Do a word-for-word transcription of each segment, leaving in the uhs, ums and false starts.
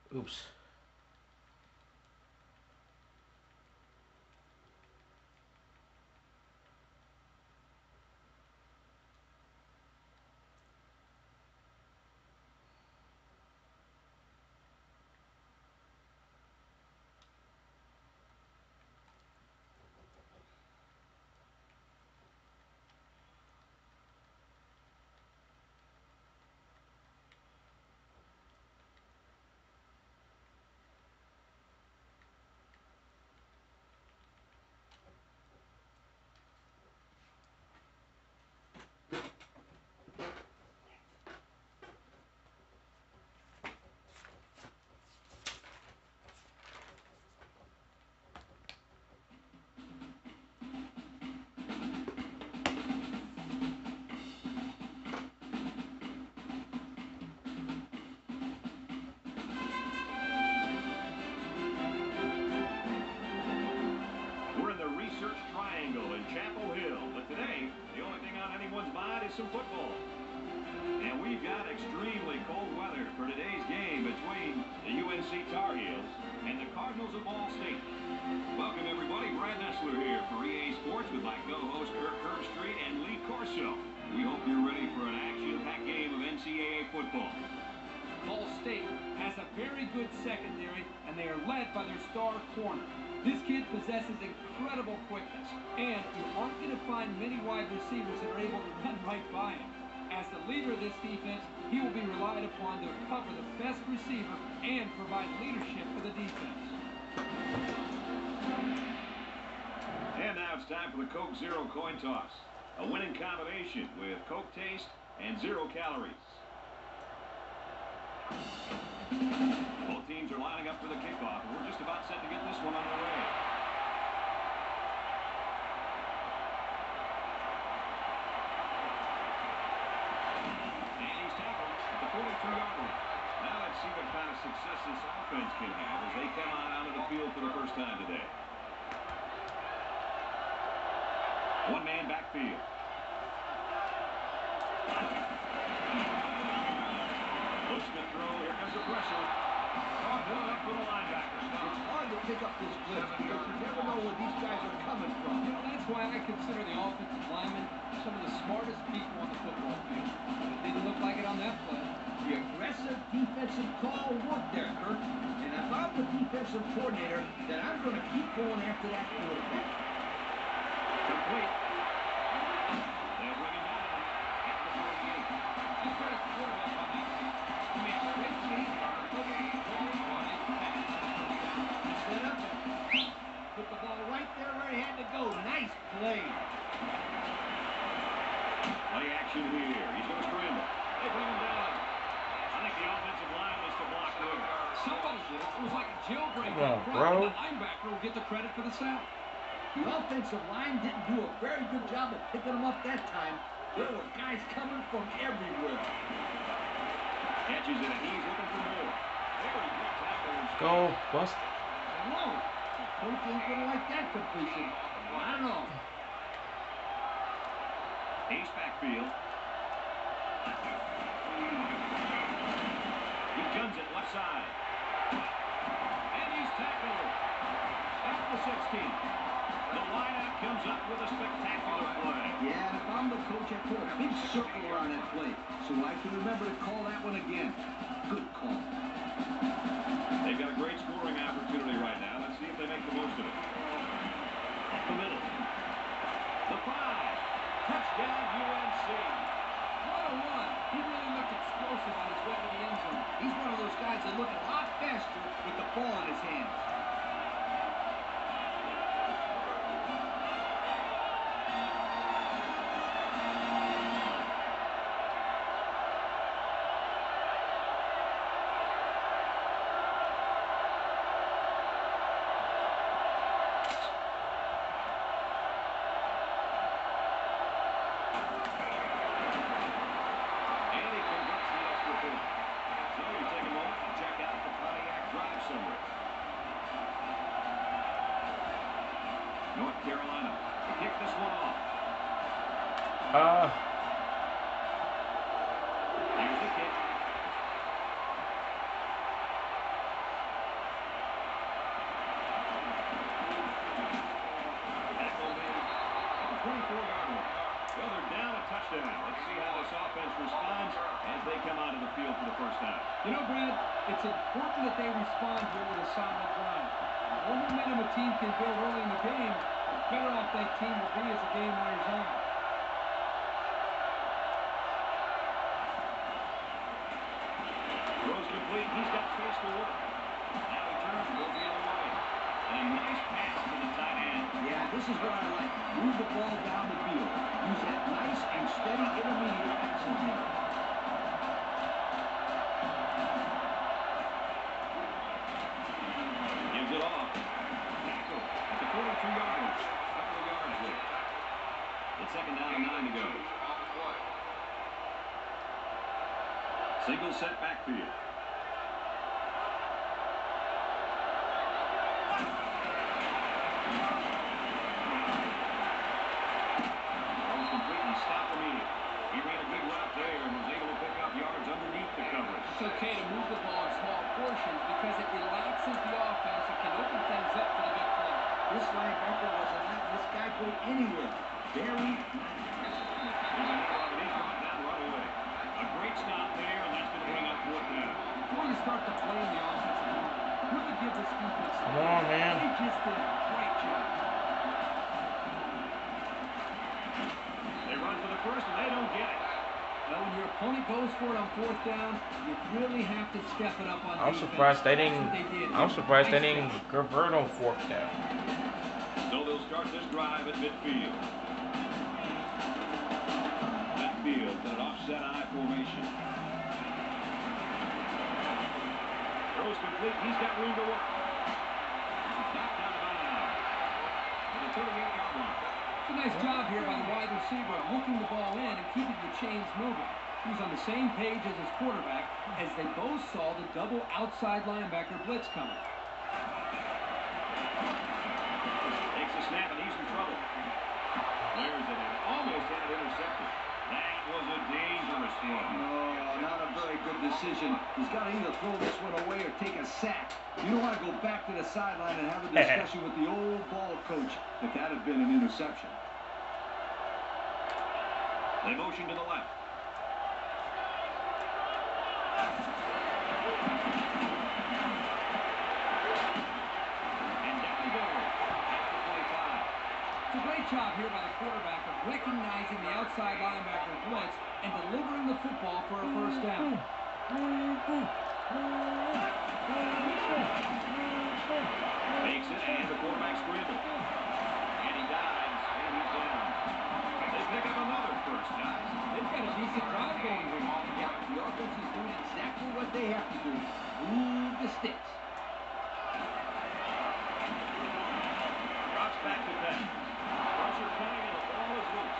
Oops. We're in the Research Triangle in Chapel Hill, but today, the only thing on anyone's mind is some football. And we've got extremely cold weather for today's game between the U N C Tar Heels and the Cardinals of Ball State. Welcome, everybody. Brad Nessler here for E A Sports with my co-hosts Kirk Herbstreit and Lee Corso. We hope you're ready for an action-packed game of N C double A football. Ball State has a very good secondary, and they are led by their star corner. This kid possesses incredible quickness, and you aren't going to find many wide receivers that are able to run right by him. As the leader of this defense, he will be relied upon to cover the best receiver and provide leadership for the defense. And now it's time for the Coke Zero coin toss. A winning combination with Coke taste and zero calories. Both teams are lining up for the kickoff, and we're just about set to get this one underway. And he's tackled at the forty-two yard line. Now let's see what kind of success this offense can have as they come on out of the field for the first time today. One man backfield. Looks to throw. Here comes the pressure. Oh, build up for the linebacker. It's hard to pick up this blitz because you never know where these guys are coming from. You know, that's why I consider the offensive linemen some of the smartest people on the football field. It didn't look like it on that play. The aggressive defensive call worked there, Kirk. And if I'm the defensive coordinator, then I'm going to keep going after that quarterback. Complete. They'll bring him down at the forty-eight. You got a quarterback on that. He makes great feet. Set up. Put the ball right there where he had to go. Nice play. Play action here. He's going to scramble. They bring him down. I think the offensive line missed a block there. Somebody did. It was like a jailbreak. Come on, up front. bro. The linebacker will get the credit for the sack. The offensive line didn't do a very good job of picking him up that time. There were guys coming from everywhere. Catches it, and he's looking for more. Very good tackle. Go, bust. Whoa. Coach ain't going to like that completion. I don't know. Ace backfield. He guns it left side. And he's tackled. That's the sixteen. The wideout comes up with a spectacular play. Yeah, and if I'm the coach, I put a big circle around that play so I can remember to call that one again. Good call. They've got a great scoring opportunity right now. Let's see if they make the most of it. Up the middle. The five. Touchdown U N C. What a run. He really looked explosive on his way to the end zone. He's one of those guys that look a lot faster with the ball in his hands. see how this offense responds as they come out of the field for the first time. You know, Brad, it's important that they respond here with a solid drive. The more momentum a team can build early in the game, the better off that team will be as the game wears on. Throws complete. He's got space to work. Now he turns and goes the other way. And a nice pass to the tight end. Yeah, this is what I like. Move the ball down the field. Use that nice and steady intermediate passing game. Gives it off. Tackle at the forty-two yard line. Couple of yards there. It's second down and nine to go. Single set backfield. It's okay to move the ball in small portions because it relaxes the offense and can open things up for the big play. This linebacker wasn't letting this guy go anywhere. Very A great stop there, and that's going to bring up fourth down. Before you start to play in the offensive line, really give this defense some Come on, man. They just did a great job. They run for the first, and they don't get it. Well, when your opponent goes for it on fourth down, you really have to step it up on I'm defense. surprised they That's didn't. what they did. I'm surprised they Nice didn't job. convert on fourth down. So they'll start this drive at midfield. Midfield in an offset I formation. Throws complete. He's got room to work. Knocked out of bounds. And the thirty-eight yard line. It's a nice job here by the wide receiver of looking the ball in and keeping the chains moving. He was on the same page as his quarterback as they both saw the double outside linebacker blitz coming. Takes a snap and he's in trouble. Clears it and almost had it intercepted. That was a dangerous throw. No, not a very good decision. He's got to either throw this one away or take a sack. You don't want to go back to the sideline and have a discussion with the old ball coach if that had been an interception. They motion to the left. And down he goes. After twenty-five. It's a great job here by the quarterback of recognizing the outside linebacker blitz and delivering the football for a first down. Makes it, and the quarterback scrambles. And he dives, and he's down. They pick up another first, guys. They've got a decent drive going here. Yeah, the offense is doing exactly what they have to do. Move the sticks. Drops back to Penn. Pressure coming, and the ball is loose.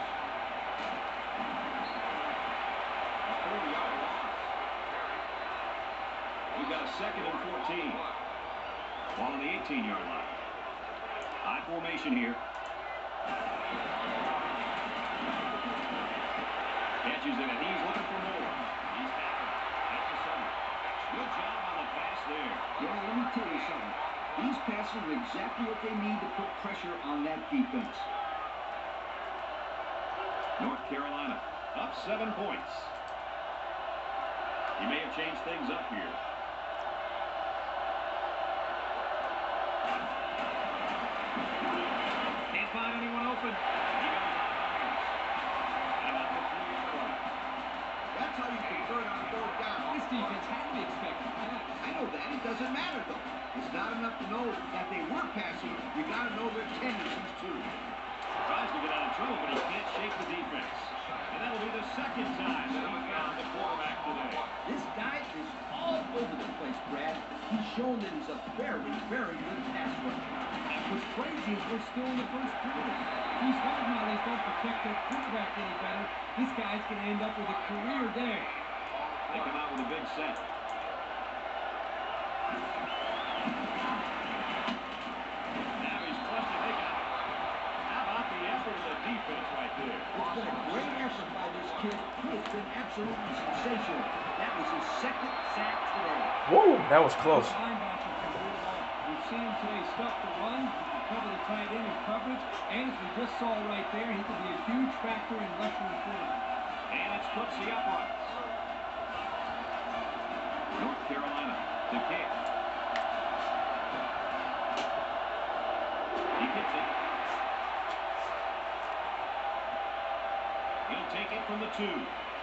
A forty yard loss. We've got a second and fourteen. Ball on the eighteen yard line. High formation here. Catches it, and he's looking for more. He's tackled at the center. Good job on the pass there. Yeah, let me tell you something. These passes are exactly what they need to put pressure on that defense. North Carolina up seven points. He may have changed things up here. Can't find anyone open. He goes out of bounds. And about the three-yard line. That's how you convert on third down. This defense had to be expecting that. I know that. It doesn't matter, though. It's not enough to know that they were passing. You got to know their tendencies, too. Tries to get out of trouble, but he can't shake the defense. And that'll be the second time that he found the quarterback today. This guy is all over the place, Brad. He's shown that he's a very, very good pass rusher. What's crazy is we're still in the first quarter. These Cardinals don't protect their quarterback any better. This guy's going to end up with a career day. They come out with a big set. Now he's flushed and they got it. How about the effort of the defense right there? It's been a great effort by this kid. He has been absolutely sensational. That was his second sack today. Whoa, that was close. This linebacker can do it all. We've seen him today stuff the run, he can cover the tight end in coverage, and as we just saw right there, he could be a huge factor in rushing the quarterback. And clips the uprights. North Carolina to kick. He gets it. He'll take it from the two.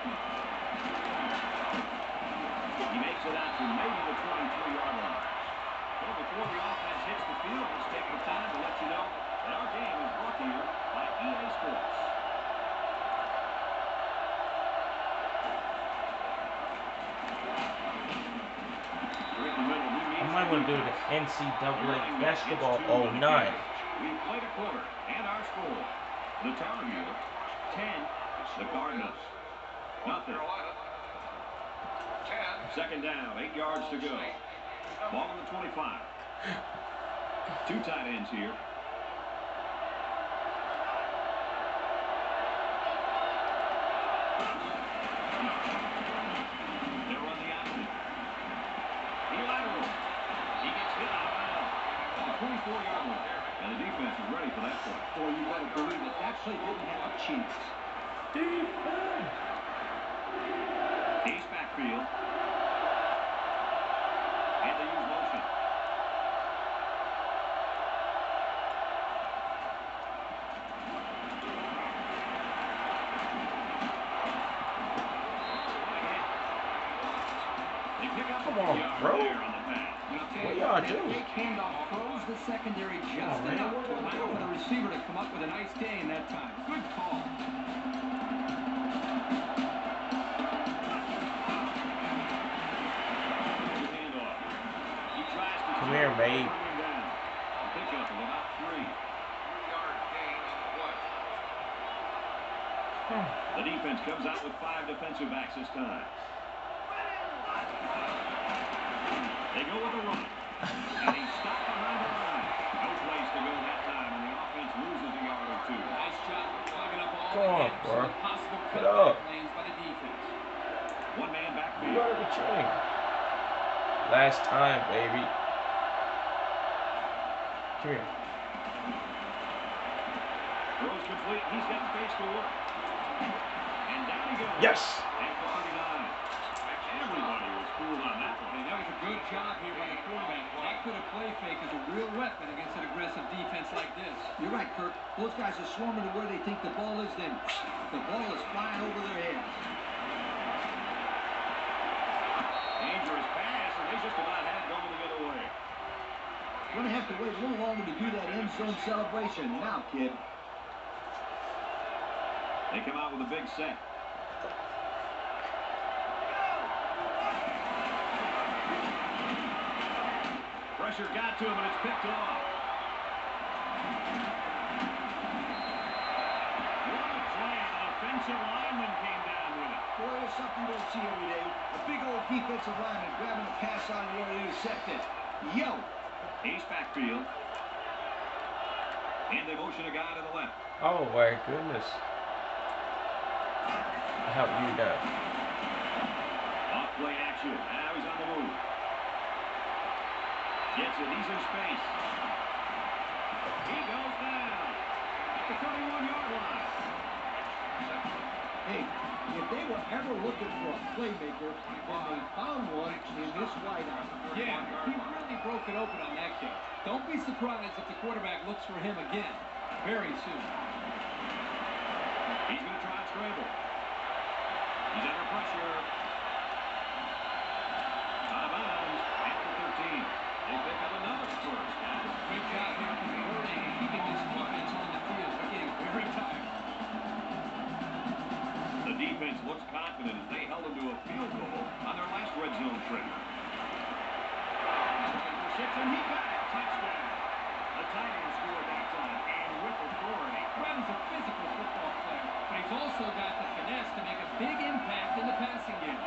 He makes it out to maybe the twenty-three yard line. Well, before the offense hits the field, let's take the time to let you know that our game is brought to you by E A Sports. I might want to do the N C double A Basketball oh nine. We've played a quarter, and our score. The Tar Heels, ten. The Cardinals, nothing. Second down, eight yards to go. Ball on the twenty-five. Two tight ends here. They run the option. He lateral. He gets hit out of bounds. On the twenty-four yard line. And the defense is ready for that play. Boy, you better believe it. That play didn't have a chance. East backfield. And they use motion. They pick up Come on, yard bro. there on the pass. What y'all do? That quick handoff froze the secondary just Oh, enough man. to allow for the receiver to come up with a nice gain that time. Good call. Come here, babe. Pickup of about three. The defense comes out with five defensive backs this time. They go with a run. And he's stopped behind the line. No place to go that time, and the offense loses a yard or two. Nice job plugging up all Come the on, gaps bro. and possible Get cutback up. lanes by the defense. One man You backfield. gotta be trained. Last time, baby. Come here. Throws complete. He's got space to work. And down he goes. Yes. And for thirty-nine. Everybody was fooled on that one. Hey, that was a good job here by the quarterback. That could have play fake as a real weapon against an aggressive defense like this. You're right, Kirk. Those guys are swarming to where they think the ball is, then the ball is flying over their heads. Dangerous pass, and they just about had it going the other way. Gonna have to wait a little longer to do that end zone celebration. Now, kid. They come out with a big set. Pressure got to him, and it's picked off. What a play. An offensive lineman came down with it. Boy, there's something you don't see every day. A big old defensive lineman grabbing a pass out of the air to intercept it. Yo! Ace backfield. And they motion a guy to the left. Oh my goodness. Help you down. Off play action. Now he's on the move. Gets it. He's in space. He goes down at the thirty-one yard line. Hey, if they were ever looking for a playmaker, then they found one in this wideout. Yeah, he really broke it open on that kick. Don't be surprised if the quarterback looks for him again very soon. He's going to try and scramble. He's under pressure. Out of bounds at the thirteen. They pick up another first down. Good job here converting and keeping this defense on the field. They're getting very tired. The defense looks confident as they held them to a field goal on their last red zone trip. Number six, and he got it. Touchdown. The tight end scored that time, and with authority. Brad's a physical football player, but he's also got the finesse to make a big impact in the passing game.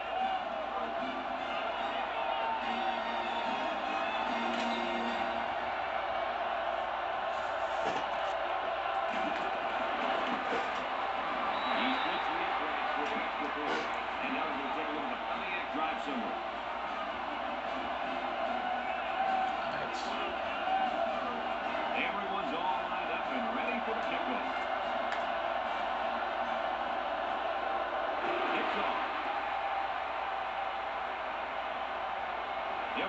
He's good to his right for the extra point. And now we're going to take a look at the Pontiac drive summary. Everyone's all lined up and ready for the kickoff.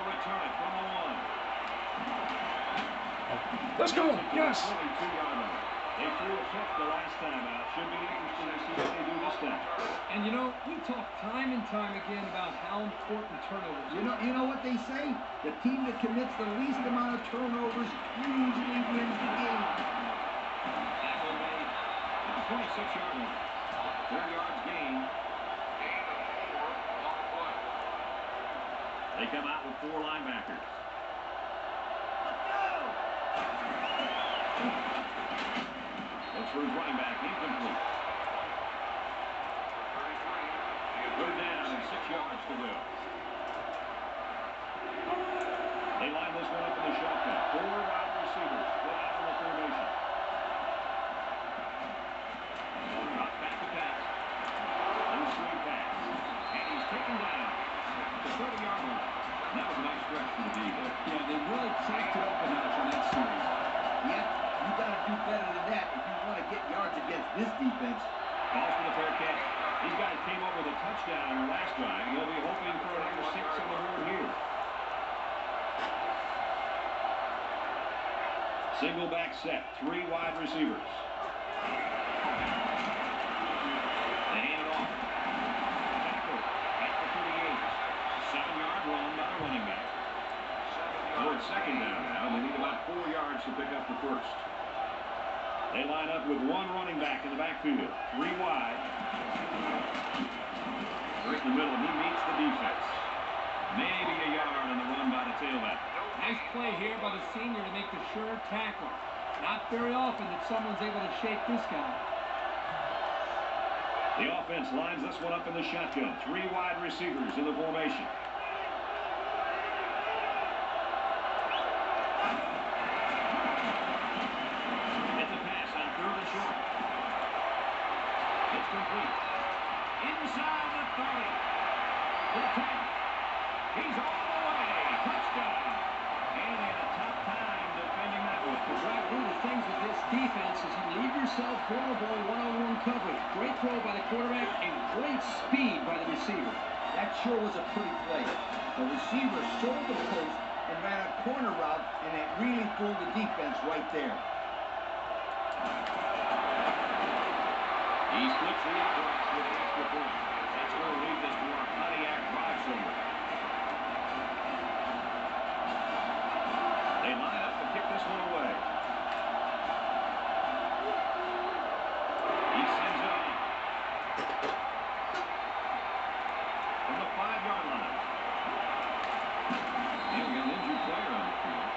return it from the one. Let's go. Yes. twenty-two-yard line. They threw a pick the last time out. Should be interesting to see what they do this time. And you know, we talk time and time again about how important turnovers are. You know, you know what they say? The team that commits the least amount of turnovers usually wins the game. Tackle made at the twenty-six-yard line. Third yards gain. They come out with four linebackers. Looks for his running back, incomplete. Put it down and six yards to go. They line this one up in the shotgun. Four wide receivers split out in the formation. Drop back to pass. Low swing pass. And he's taken down at the thirty-yard line. That was a nice stretch for the D there. Yeah, they really cranked it up a notch on that series. Yet, you got to do better than that if you want to get yards against this defense. Calls for the fair catch. These guys came up with a touchdown on their last drive. They'll be hoping for another six on the board here. Single back set, three wide receivers. They hand it off. Tackle at the thirty-eight. Seven-yard run by the running back. Well, it's second down now. They need about four yards to pick up the first. They line up with one running back in the backfield. Three wide. Right in the middle, and he meets the defense. Maybe a yard on the run by the tailback. Nice play here by the senior to make the sure tackle. Not very often that someone's able to shake this guy. The offense lines this one up in the shotgun. Three wide receivers in the formation. It's a pass on third and short. It's complete. Inside the thirty. To the ten. He's all the way. Touchdown. And they had a tough time defending that one. Brad, one of the things with this defense is you leave yourself vulnerable one-on-one coverage. Great throw by the quarterback and great speed by the receiver. That sure was a pretty play. The receiver sold the post and ran a corner route, and it really fooled the defense right there. He splits the uprights with the extra point. That's going to lead this to our Pontiac five-cylinder. They line up to kick this one away. He sends it on. From the five-yard line. And we got an injured player on the field.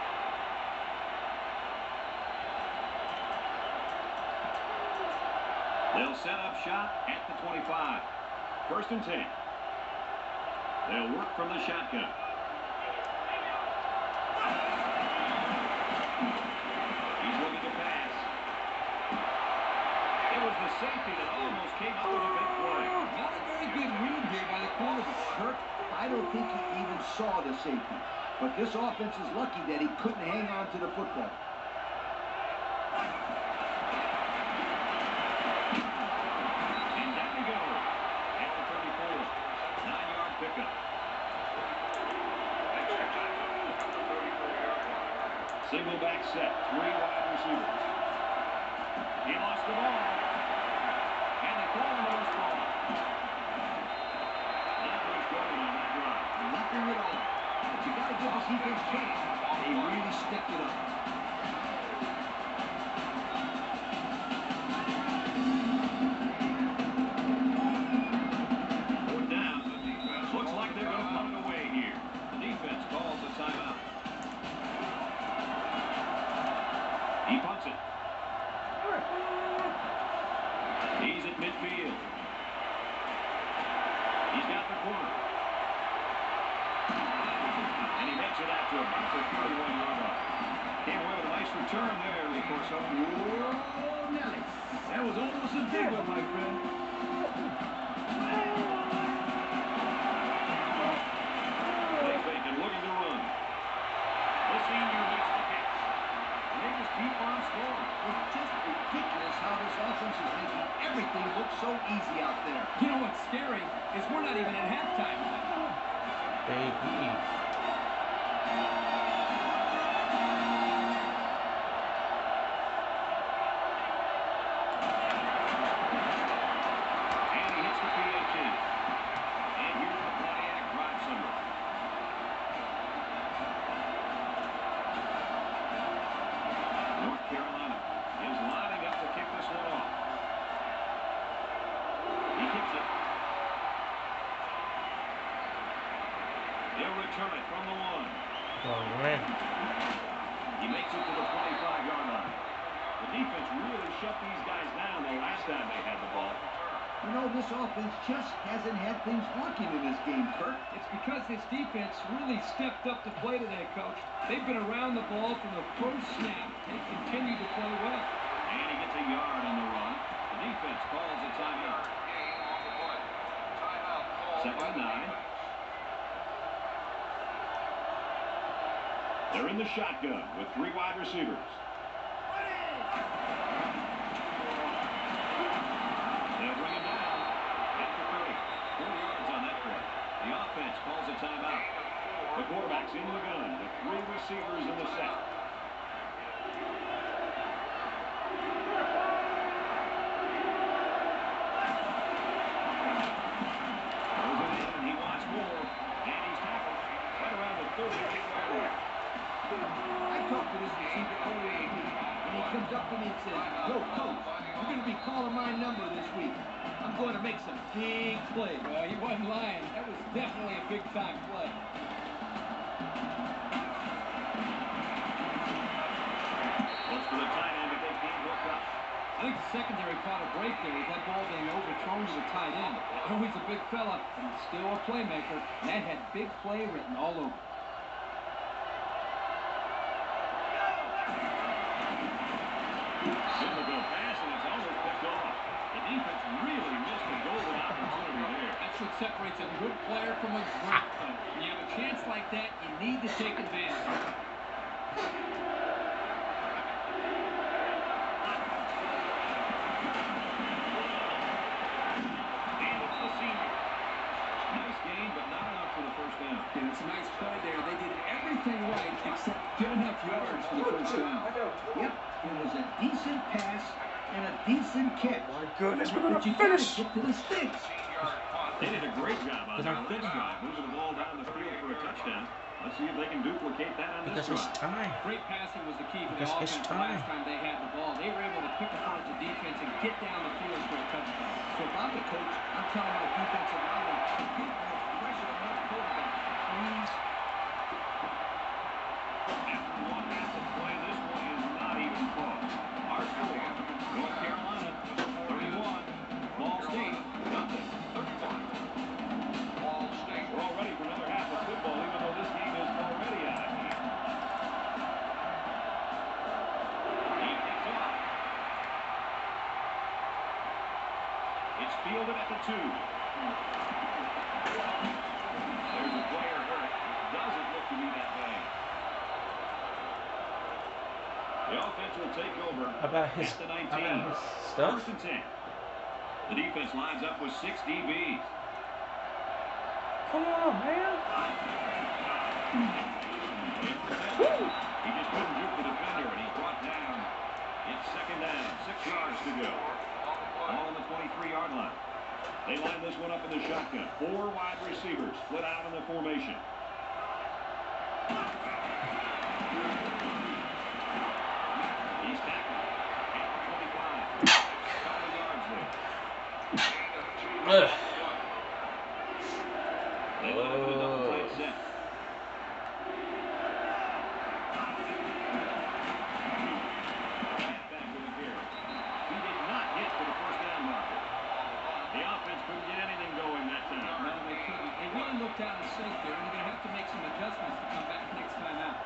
They'll set up shop at the twenty-five. First and ten. They'll work from the shotgun. He's looking to pass. It was the safety that almost came up with a big play. Not a very good read here by the quarterback. Kirk, I don't think he even saw the safety. But this offense is lucky that he couldn't hang on to the football. And down he goes. At the thirty-four. Nine-yard pickup. Single back set. Three wide receivers. He lost the ball. And they call him a loose ball. Not much going on that drive. Nothing at all. But you got to give the defense a chance. They really stepped it up. Fourth down. Looks like they're going to punt it away here. The defense calls a timeout. He punts it. He's at midfield. He's got the corner. And he makes it out to about the thirty-one-yard line. Came away with a nice return there, of course. Whoa, Nelly. That was almost a big one, my friend. Play fake and looking to run. The senior makes the catch. And they just keep on scoring. It's just ridiculous how this offense is making everything look so easy out there. You know what's scary is we're not even at halftime. Baby. And he hits the P A T. And here's the Pontiac drive symbol. North Carolina is lining up to kick this one off. He kicks it. They'll return it from the one. Long run. He makes it to the twenty-five yard line. The defense really shut these guys down the last time they had the ball. You know, this offense just hasn't had things working in this game, Kirk. It's because this defense really stepped up to play today, Coach. They've been around the ball from the first snap. They continue to play well. And he gets a yard on the run. The defense calls a timeout. Second and nine. They're in the shotgun with three wide receivers. They'll bring him down at the thirty. Four yards on that play. The offense calls a timeout. The quarterback's in the gun with three receivers in the set. Throws it in, and he wants more. And he's tackled right around the thirty-eight yard line. I talked to this receiver earlier in the week, and he comes up to me and says, "Yo, Coach, you're going to be calling my number this week. I'm going to make some big plays." Well, he wasn't lying. That was definitely a big-time play. Looks for the tight end, but they can't hook up. I think the secondary caught a break there with that ball being overthrown to the tight end. I know he's a big fella, but he's still a playmaker, and that had big play written all over. Difficult pass, and it's almost picked off. The defense really missed a golden opportunity there. That's what separates a good player from a great player. When you have a chance like that, you need to take advantage of it. And it's the senior. Nice game, but not enough for the first down. And it's a nice play there. They did everything right except get enough yards for the first down. Yep, it was a decent pass and a decent catch. My goodness, we're gonna But you gotta finish. get to the sticks. They did a great job on Because their I'm fifth drive, moving the ball down the field for a touchdown. Let's see if they can duplicate that on this Because it's drive. time. Great passing was the key for the Because it's offense the time. last time they had the ball. They were able to pick apart the defense and get down the field for a touchdown. So if I'm the coach, I'm telling my defensive linemen, get more pressure on that quarterback, please. After one half of play, this one is not even close. Our score, North Carolina, thirty-one. Ball State, nothing. thirty-one. We're all ready for another half of football, even though this game is already out of hand. He takes off. It's fielded at the two. There's a player hurt. It doesn't look to be that bad. The offense will take over About his, at the about nineteen. his stuff. First and ten. The defense lines up with six D Bs. Come on, man. He just couldn't juke the defender, and he's brought down. It's second down, six yards to go. All on the twenty-three yard line. They line this one up in the shotgun. Four wide receivers split out in the formation. He's tackled at the twenty-five. Couple yards there. Ugh. They line up in a double tight set. Back with the carry. He did not hit for the first down marker. The offense couldn't get anything going that time. No, they couldn't. They really looked out of sync there, and they're going to have to make some adjustments to come back next time out.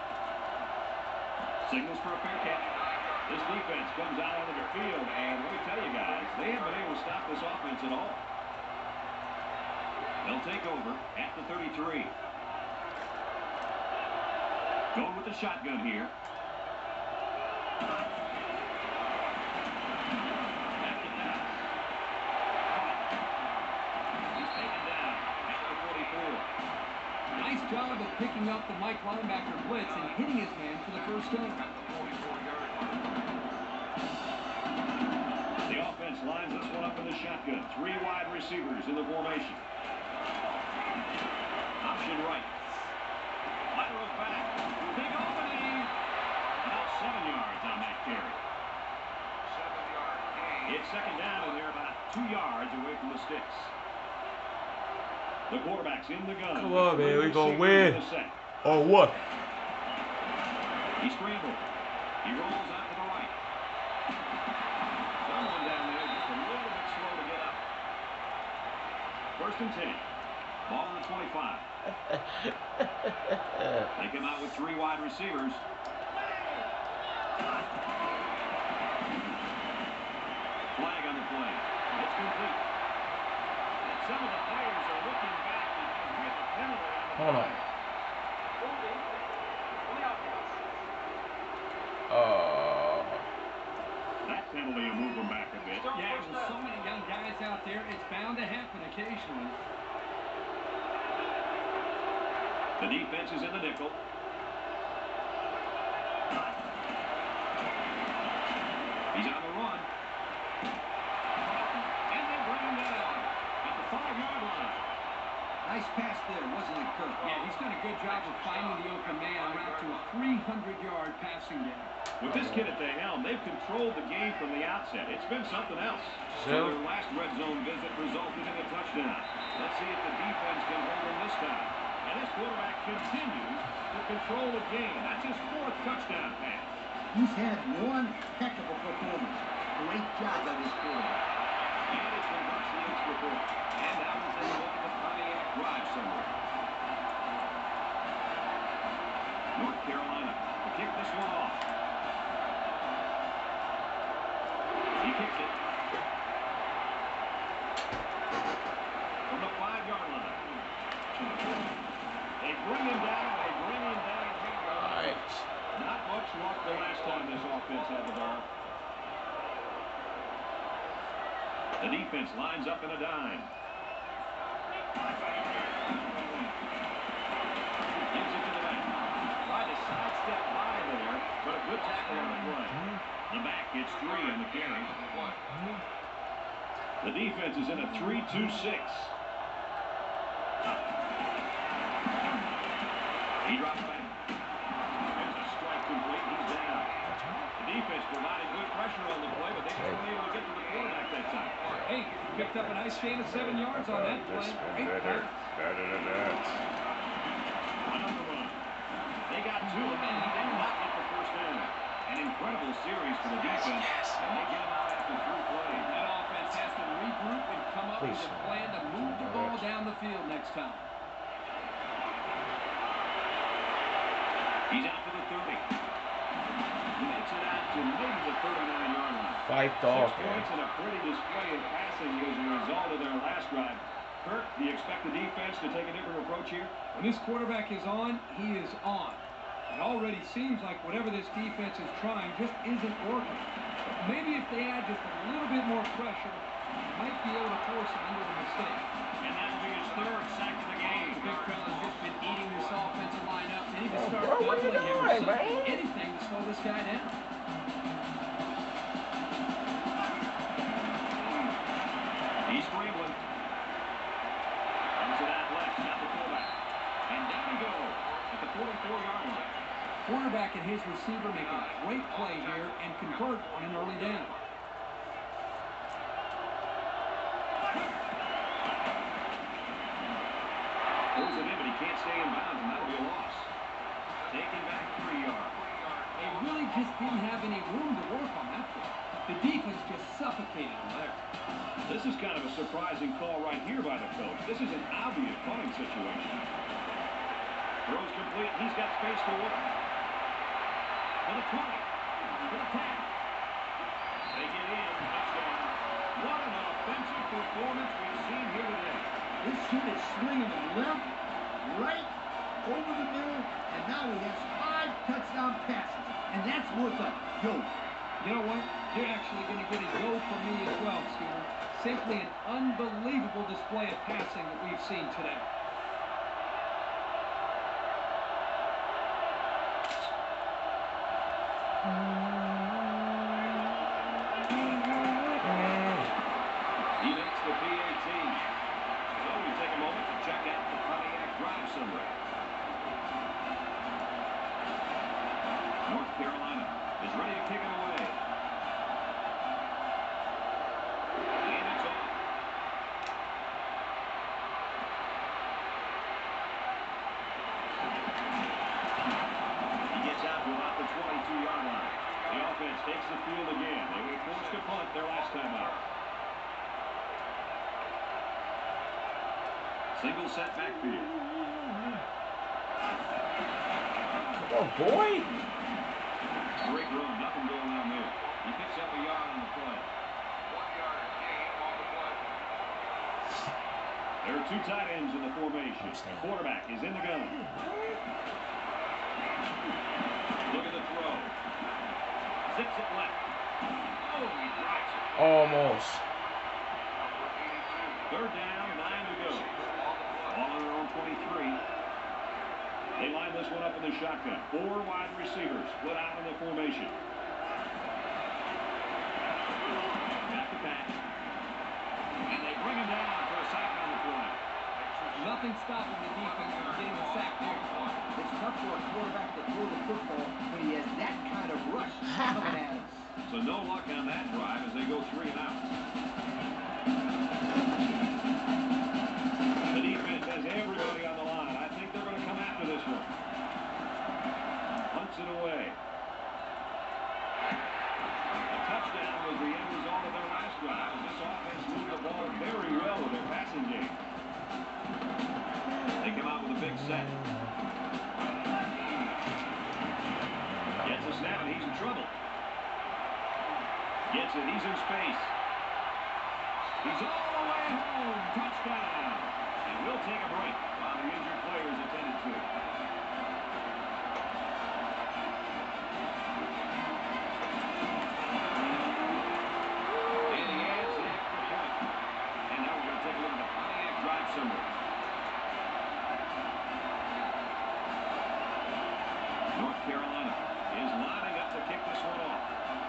Signals for a fair catch. This defense comes out onto the field, and let me tell you guys, they haven't been able to stop this offense at all. They'll take over at the thirty-three. Going with the shotgun here. Back to pass. He's taken down at the forty-four. Nice job of picking up the Mike linebacker blitz and hitting his man for the first time. The offense lines this one up in the shotgun. Three wide receivers in the formation. Option right. Lateral back. Big opening. About seven yards on that carry. Seven-yard gain. It's second down, and they're about two yards away from the sticks. The quarterback's in the gun. Come on, man. We gonna Receiver win. in the set. Or what? He scrambled. He rolls out to the right. Someone down there just a little bit slow to get up. First and ten. Ball on the twenty-five. They come out with three wide receivers. Flag on the play. It's complete. And some of the players are looking back because we have a penalty on the Hold on. play. Uh, That penalty will move them back a bit. Yeah, with so many young guys out there, it's bound to happen occasionally. The defense is in the nickel. He's on the run. And they bring him down at the five-yard line. Nice pass there, wasn't it, Kirk? Yeah, he's done a good job of finding the open man route to a three hundred yard passing game. With this kid at the helm, they've controlled the game from the outset. It's been something else. So So- their last red zone visit resulted in a touchdown. Let's see if the defense can hold them this time. And this quarterback continues to control the game. That's his fourth touchdown pass. He's had one heck of a performance. Great job by this quarterback. And it's the Bucs News report. And now we'll take a look at the Pontiac Drive somewhere. North Carolina to kick this one off. He kicks it. From the five-yard line. They bring him down. They bring him down. right. Not much luck the last time this offense had the ball. The defense lines up in a dime. Gives it to the back. Tried to sidestep by there, but a good tackle on the play. The back gets three on the carry. The defense is in a three two six. He drops back. There's a strike complete. He's down. The defense provided good pressure on the play, but they just weren't able to get to the quarterback that time. Hey, picked up a nice gain of seven yards on that play. Great Better, pass. better than that. Another run. They got two of them, and he did not get the first down. An incredible series for the defense, and they get him out after three plays. That offense has to regroup and come up with a plan to move the ball down the field next time. He's out to the thirty. He makes it out to maybe the thirty-nine yard line. Fight dog, Six man. points and a pretty display in passing as a result of their last drive. Kirk, do you expect the defense to take a different approach here? When this quarterback is on, he is on. It already seems like whatever this defense is trying just isn't working. But maybe if they add just a little bit more pressure, they might be able to force him into a mistake. And that'll be his third sack of the game. The big fella's just been eating this offensive line up. They need to Oh, start bro, what are you doubling him or doing, something, man? anything to slow this guy down. He's scrambling. Comes it out left, got the fullback. And down he goes at the forty-four yard line. Quarterback and his receiver make a great play here and convert on an early down. Pulls it in, but he can't stay in bounds, and that'll be a loss. Taking back three yards. They really just didn't have any room to work on that play. The defense just suffocated them there. This is kind of a surprising call right here by the coach. This is an obvious punting situation. Throws complete. He's got space to work. To the twenty. To the ten. They get in. Touchdown. What an offensive performance we've seen here today. This kid is swinging them left, right, over the middle, and now he has five touchdown passes. And that's worth a yo. You know what? You're actually going to get a go from me as well, Scooter. Simply an unbelievable display of passing that we've seen today. He makes the P A T. So we take a moment to check out the Pontiac drive summary. North Carolina is ready to kick it away. And it's off. He gets out to about the twenty-two yard line. The offense takes the field again. They were forced to punt their last time out. Single set backfield. Come on, boy. Great run, nothing going on there. He picks up a yard on the play. One yard gain on the play. There are two tight ends in the formation. Quarterback is in the gun. Look at the throw. Zips it left. Oh, he drops it. Almost. Number eighty-two. Third down, nine to go. Ball on their own twenty-three. They line this one up in the shotgun. Four wide receivers split out in the formation. Back to pass. And they bring him down for a sack on the play. Nothing stopping the defense from getting a sack there. It's tough for a quarterback to throw the football when he has that kind of rush coming at him. So no luck on that drive as they go three and out. The defense has everybody on the line. I think they're going to come after this one. Punts it away. A touchdown was the end result of their last drive as this offense moved the ball very well with their passing game. They come out with a big set. Gets a snap and he's in trouble. Gets it, he's in space. He's all the way home. Touchdown. And we'll take a break while the injured players attended to. And he adds the extra point. And now we're going to take a look at the Pontiac drive summary. North Carolina is lining up to kick this one off.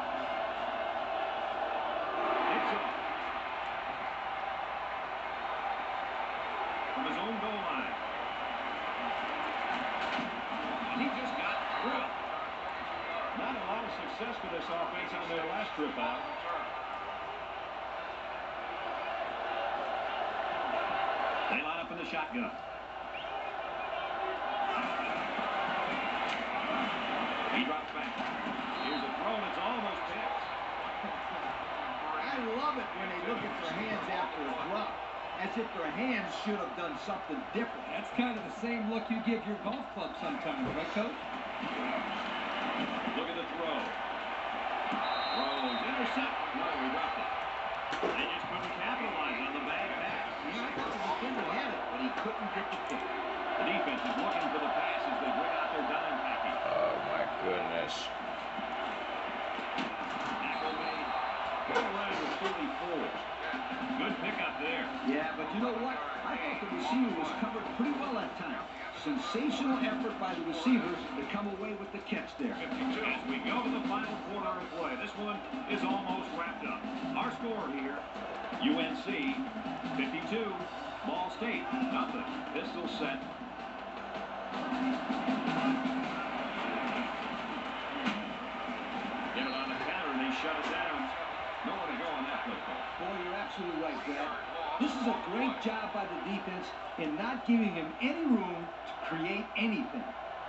It's off. From his own goal line. And he just got drilled. Not a lot of success for this offense on their last trip out. They line up in the shotgun. He drops back. Here's a throw, and it's almost picked. I love it when they look at their hands after a drop, as if their hands should have done something different. That's kind of the same look you give your golf club sometimes, right, Coach? Look at the throw. Throws, intercept. No, he dropped it. They just couldn't capitalize on the bad pass. Yeah, I thought the defender had it, but he couldn't get the kick. The defense is looking for the pass as they bring out their dime package. Oh, my goodness. Tackle made. Carolina with thirty-four. Good pickup there. Yeah, but you know what? I thought the receiver was covered pretty well that time. Sensational effort by the receivers to come away with the catch there. As we go to the final quarter of play, this one is almost wrapped up. Our score here, U N C fifty-two, Ball State nothing. Pistol set. Get it on the counter and they shut it down. Nowhere to go on that play call. Boy, you're absolutely right, Brad. This is a great job by the defense in not giving him any room to create anything.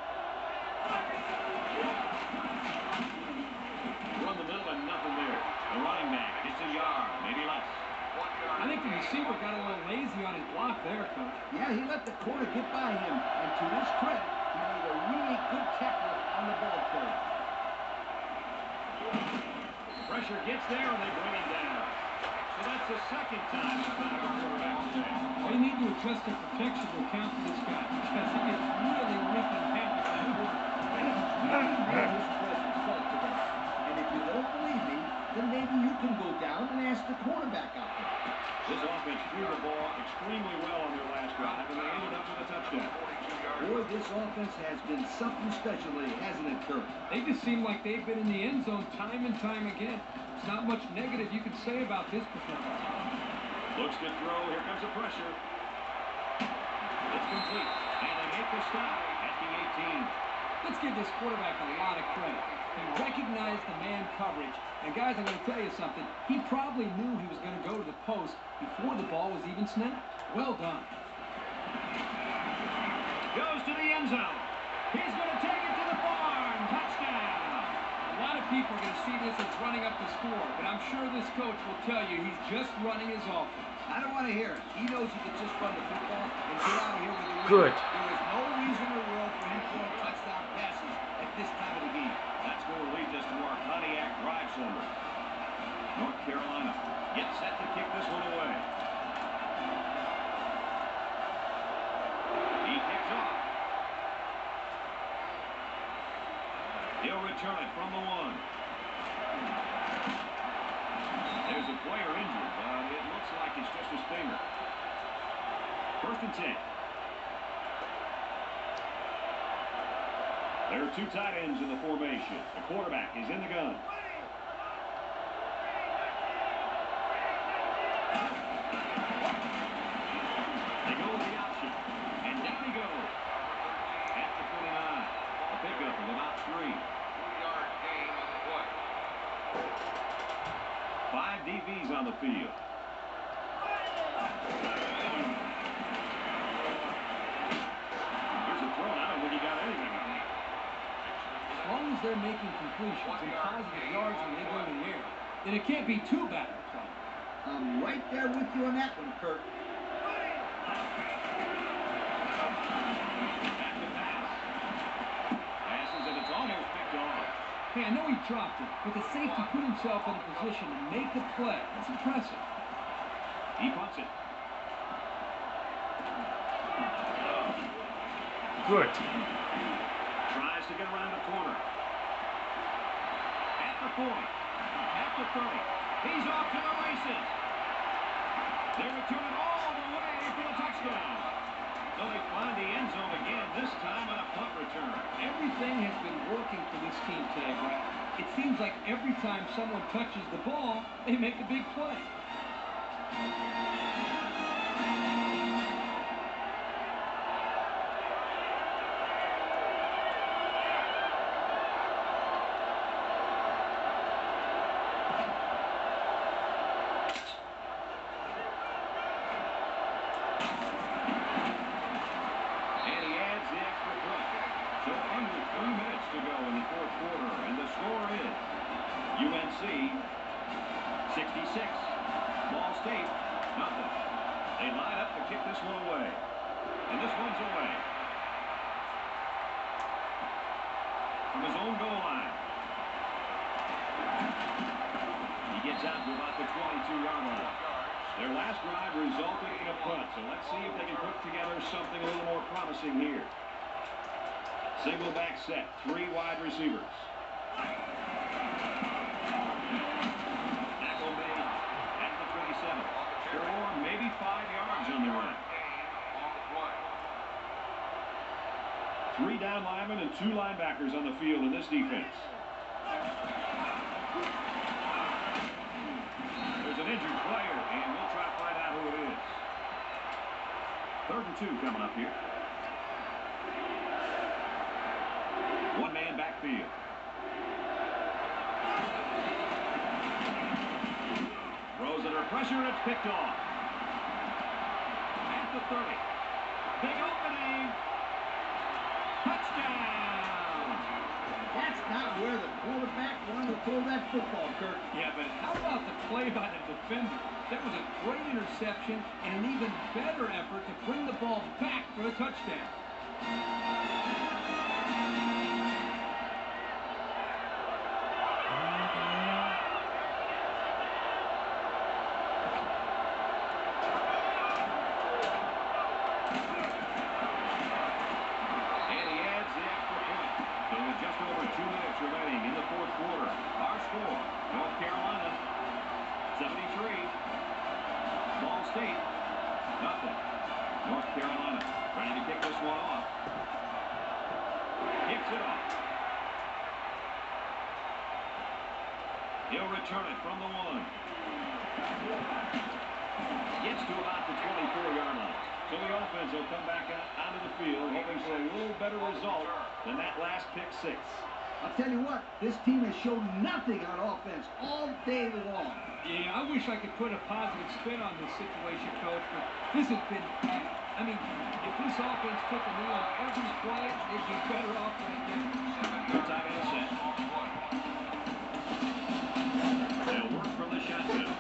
Run the middle and nothing there. The running back gets a yard, maybe less. I think the receiver got a little lazy on his block there, Coach. Yeah, he let the corner get by him, and to his credit, he made a really good tackle on the ball carrier. Pressure gets there and they bring him down. So that's the second time he's been a quarterback today. They need to adjust their protection to account for this guy because he is really wreaking havoc on the board. Really made his presence felt today. And if you don't believe me, then maybe you can go down and ask the quarterback out there. This offense threw the ball extremely well on their last drive, and they ended up with a touchdown. Boy, this offense has been something special lately, hasn't it, Kirk? They just seem like they've been in the end zone time and time again. There's not much negative you can say about this performance. Looks to throw. Here comes the pressure. It's complete. And they make the stop at the eighteen. Let's give this quarterback a lot of credit. He recognized the man coverage. And guys, I'm going to tell you something. He probably knew he was going to go to the post before the ball was even snapped. Well done. Goes to the end zone. He's going to take it to the barn. Touchdown. A lot of people are going to see this as running up the score, but I'm sure this coach will tell you he's just running his offense. I don't want to hear it. He knows he can just run the football and get out of here with a win. Good. There is no reason in the world for him throwing touchdown passes at this time of the game. That score leads us to our Pontiac Drive Center. North Carolina gets set to kick this one away. He kicks off. He'll return it from the one. There's a player injured, but it looks like it's just his finger. First and ten. There are two tight ends in the formation. The quarterback is in the gun. They go with the option. And down he goes. At the twenty-nine. A pickup of about three. Two-yard gain on the play. Five D Bs on the field. Here's a throw. I don't think he got anything on it. As long as they're making completions and positive yards when they go in the air, then it can't be too bad a play. I'm right there with you on that one, Kirk. Back to pass. Passes and it's almost picked off. Hey, I know he dropped it, but the safety put himself in a position to make the play. That's impressive. He punts it. Good. Tries to get around the corner. At the forty. At the thirty. He's off to the races. They return it all the way for the touchdown. So they find the end zone again, this time on a punt return. Everything has been working for this team today, Brad. It seems like every time someone touches the ball, they make a big play. And he adds the extra point. So under three minutes to go in the fourth quarter, and the score is U N C sixty-six, Ball State nothing. They line up to kick this one away, and this one's away from his own goal line. He gets out to about the twenty-two yard line. Their last drive resulted in a punt, so let's see if they can put together something a little more promising here. Single back set, three wide receivers. Tackle made at the twenty-seven. Four, maybe five yards on the run. Gain on the play. Three down linemen and two linebackers on the field in this defense. There's an injured player, and we'll try to find out who it is. Third and two coming up here. One man backfield. Throws under pressure, and it's picked off. At the thirty. Big opening. Touchdown. That's not where the quarterback wanted to throw that football, Kirk. Yeah, but how about the play by the defender? That was a great interception and an even better effort to bring the ball back for a touchdown. And he adds the extra point. So with just over two minutes remaining in the fourth quarter, our score, North Carolina, seventy-three. Ball State, nothing. North Carolina ready to kick this one off. return it from the one. Gets to about the twenty-four yard line. So the offense will come back out onto the field, hoping for a little better result than that last pick six. I'll tell you what, this team has shown nothing on offense all day long. Yeah, I wish I could put a positive spin on this situation, Coach, but this has been bad. I mean, if this offense took a knee on every play, they'd be better off right now. Good time and set. They'll work from the shotgun.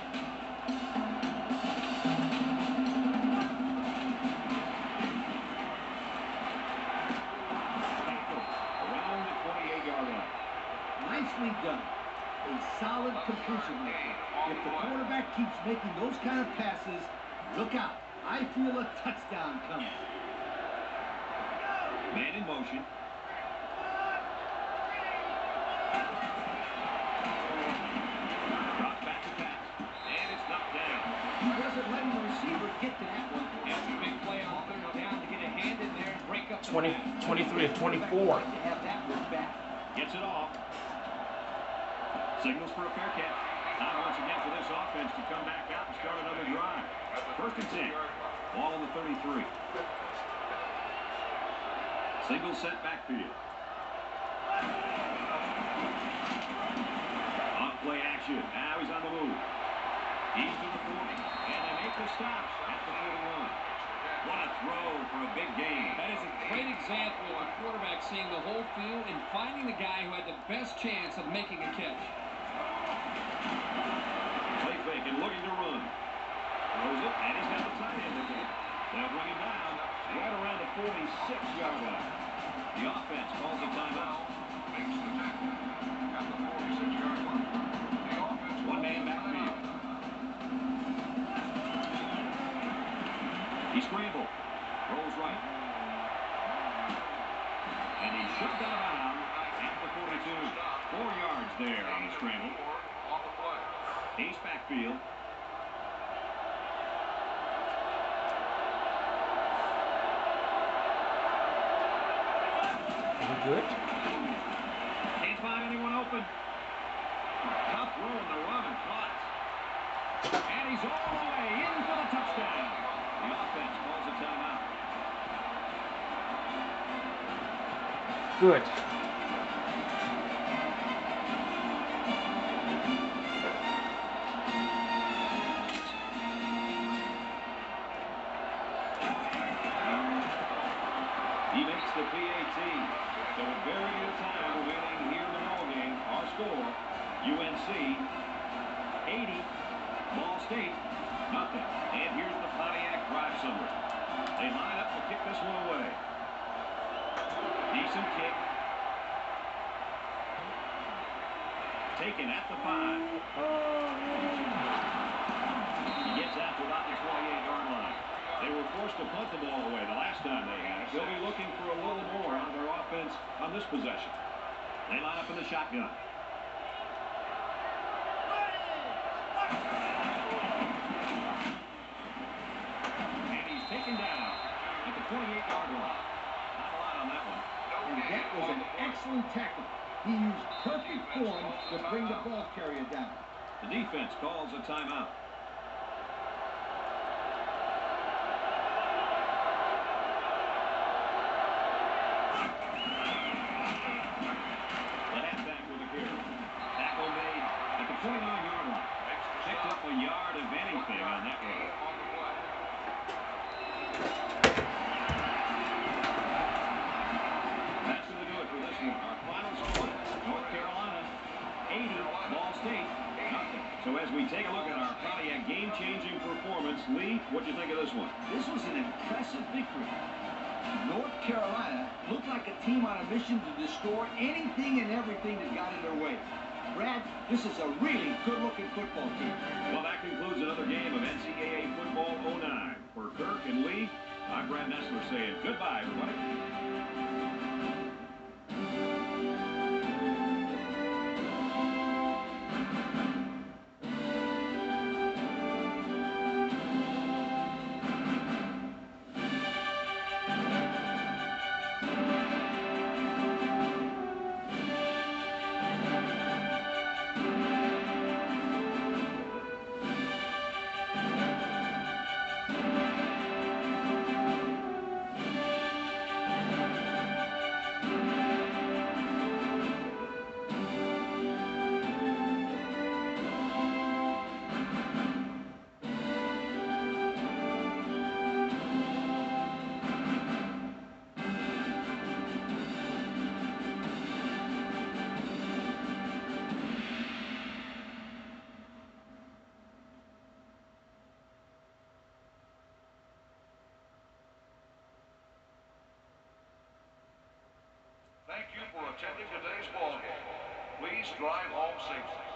Around the twenty-eight yard line. Nicely done. A solid completion right there. If the quarterback keeps making those kind of passes, look out. I feel a touchdown coming. Man in motion. Drop back to pass. And it's knocked down. He wasn't letting the receiver get to that one. That's a big play on third down to get a hand in there and break up the twenty, pass. twenty-three of twenty-four. To have that one back. Gets it off. Signals for a fair catch. Now once again for this offense to come back out and start another drive. First and ten. Ball on the thirty-three. Single set backfield. Off play action. Now he's on the move. He's to the forty. And they make the stop at the forty-one. What a throw for a big gain. That is a great example of a quarterback seeing the whole field and finding the guy who had the best chance of making a catch. Play fake and looking to run. Throws it, and he's got the tight end again. They'll bring him down right around the forty-six yard line. The offense calls a timeout. Makes the tackle at the forty-six yard line. The offense One man backfield. He scrambled. Rolls right. And he's shoved out of bounds at the forty-two. Four yards there on the scramble. on the play. Ace backfield. Good. Can't find anyone open. Tough roll in the run and caught. And he's all the way in for the touchdown. The offense calls a timeout. Good. He makes the P A T. So a very good time remaining here in the ball game. Our score, U N C eighty, Ball State nothing. And here's the Pontiac drive summary. They line up to kick this one away. Decent kick. Taken at the five. He gets out to about the twenty-eight yard line. They were forced to punt the ball away the last time they had it. They'll be looking for a little more out of their offense on this possession. They line up in the shotgun. And he's taken down at the twenty-eight yard line. Not a lot on that one. And that was an excellent tackle. He used perfect form to bring the ball carrier down. The defense calls a timeout. The halfback with a carry. Tackle made at the twenty-nine yard line. Picked up a yard of anything on that one. On the play. That's going to do it for this one. Our final score, North Carolina eighty, Ball State nothing. So as we take a look at our Pontiac game-changing performance, Lee, what do you think of this one? This was an impressive victory. North Carolina looked like a team on a mission to destroy anything and everything that got in their way. Brad, this is a really good-looking football team. Well, that concludes another game of N C double A Football oh nine. For Kirk and Lee, I'm Brad Nessler saying goodbye, everybody. Chiefs drive home safely.